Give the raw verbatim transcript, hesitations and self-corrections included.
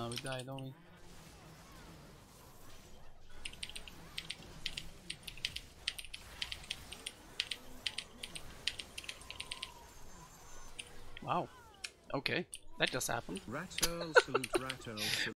Uh, we die, don't we? Wow. Okay, that just happened. RATIRL salute RATIRL salute.